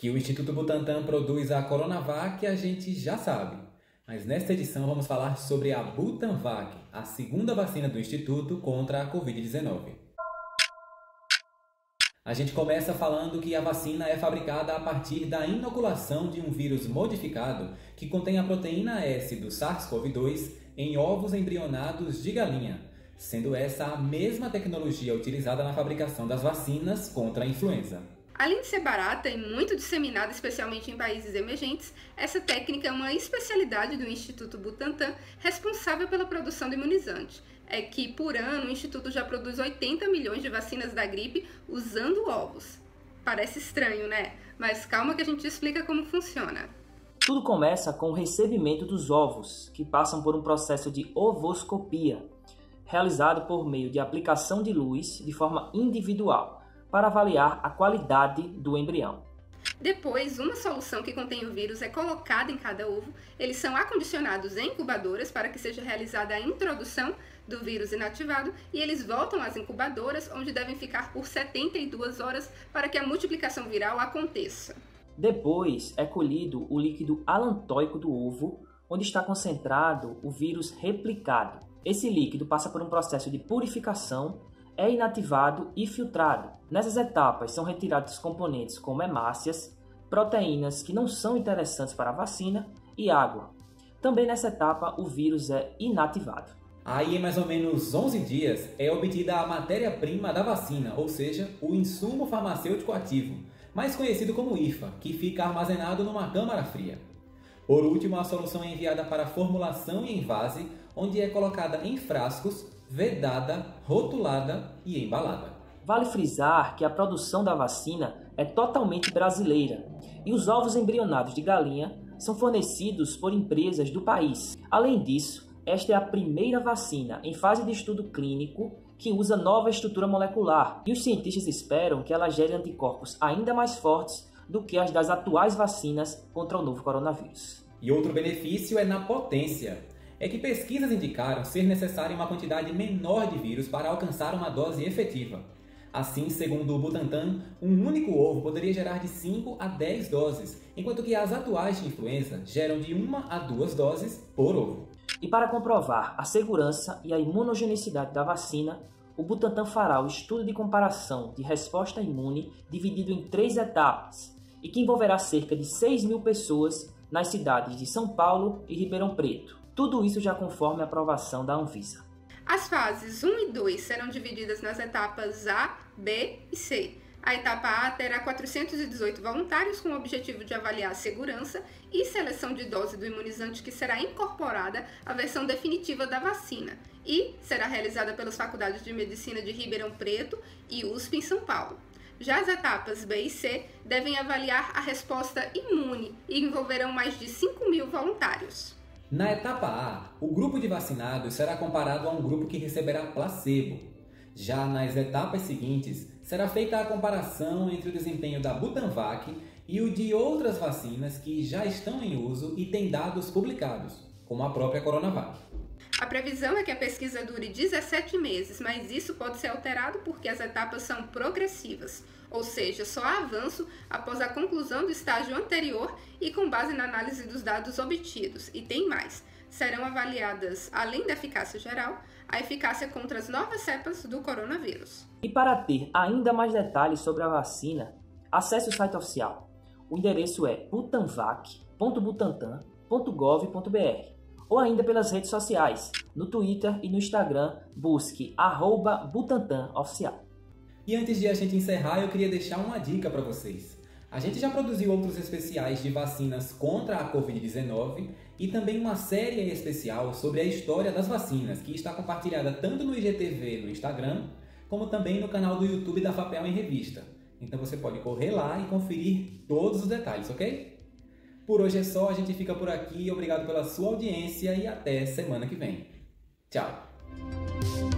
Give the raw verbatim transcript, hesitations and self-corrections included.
Que o Instituto Butantan produz a Coronavac, a gente já sabe. Mas nesta edição vamos falar sobre a Butanvac, a segunda vacina do Instituto contra a covid dezenove. A gente começa falando que a vacina é fabricada a partir da inoculação de um vírus modificado que contém a proteína S do SARS-CoV dois em ovos embrionados de galinha, sendo essa a mesma tecnologia utilizada na fabricação das vacinas contra a influenza. Além de ser barata e muito disseminada, especialmente em países emergentes, essa técnica é uma especialidade do Instituto Butantan, responsável pela produção do imunizante. É que, por ano, o Instituto já produz oitenta milhões de vacinas da gripe usando ovos. Parece estranho, né? Mas calma que a gente explica como funciona. Tudo começa com o recebimento dos ovos, que passam por um processo de ovoscopia, realizado por meio de aplicação de luz de forma individual, para avaliar a qualidade do embrião. Depois, uma solução que contém o vírus é colocada em cada ovo. Eles são acondicionados em incubadoras para que seja realizada a introdução do vírus inativado e eles voltam às incubadoras, onde devem ficar por setenta e duas horas para que a multiplicação viral aconteça. Depois é colhido o líquido alantóico do ovo, onde está concentrado o vírus replicado. Esse líquido passa por um processo de purificação, é inativado e filtrado. Nessas etapas são retirados componentes como hemácias, proteínas que não são interessantes para a vacina e água. Também nessa etapa o vírus é inativado. Aí em mais ou menos onze dias é obtida a matéria-prima da vacina, ou seja, o insumo farmacêutico ativo, mais conhecido como I F A, que fica armazenado numa câmara fria. Por último, a solução é enviada para formulação em envase, onde é colocada em frascos, vedada, rotulada e embalada. Vale frisar que a produção da vacina é totalmente brasileira e os ovos embrionados de galinha são fornecidos por empresas do país. Além disso, esta é a primeira vacina em fase de estudo clínico que usa nova estrutura molecular e os cientistas esperam que ela gere anticorpos ainda mais fortes do que as das atuais vacinas contra o novo coronavírus. E outro benefício é na potência. É que pesquisas indicaram ser necessária uma quantidade menor de vírus para alcançar uma dose efetiva. Assim, segundo o Butantan, um único ovo poderia gerar de cinco a dez doses, enquanto que as atuais de influenza geram de uma a duas doses por ovo. E para comprovar a segurança e a imunogenicidade da vacina, o Butantan fará o estudo de comparação de resposta imune dividido em três etapas e que envolverá cerca de seis mil pessoas nas cidades de São Paulo e Ribeirão Preto. Tudo isso já conforme a aprovação da Anvisa. As fases um e dois serão divididas nas etapas A, B e C. A etapa A terá quatrocentos e dezoito voluntários com o objetivo de avaliar a segurança e seleção de dose do imunizante que será incorporada à versão definitiva da vacina e será realizada pelas faculdades de medicina de Ribeirão Preto e U S P em São Paulo. Já as etapas B e C devem avaliar a resposta imune e envolverão mais de cinco mil voluntários. Na etapa A, o grupo de vacinados será comparado a um grupo que receberá placebo. Já nas etapas seguintes, será feita a comparação entre o desempenho da Butanvac e o de outras vacinas que já estão em uso e têm dados publicados, como a própria Coronavac. A previsão é que a pesquisa dure dezessete meses, mas isso pode ser alterado porque as etapas são progressivas, ou seja, só há avanço após a conclusão do estágio anterior e com base na análise dos dados obtidos. E tem mais, serão avaliadas, além da eficácia geral, a eficácia contra as novas cepas do coronavírus. E para ter ainda mais detalhes sobre a vacina, acesse o site oficial. O endereço é butanvac ponto butantan ponto gov ponto br. Ou ainda pelas redes sociais, no Twitter e no Instagram, busque arroba Butantan Oficial. E antes de a gente encerrar, eu queria deixar uma dica para vocês. A gente já produziu outros especiais de vacinas contra a covid dezenove e também uma série especial sobre a história das vacinas, que está compartilhada tanto no I G T V no Instagram, como também no canal do YouTube da Fapel em Revista. Então você pode correr lá e conferir todos os detalhes, ok? Por hoje é só, a gente fica por aqui. Obrigado pela sua audiência e até semana que vem. Tchau!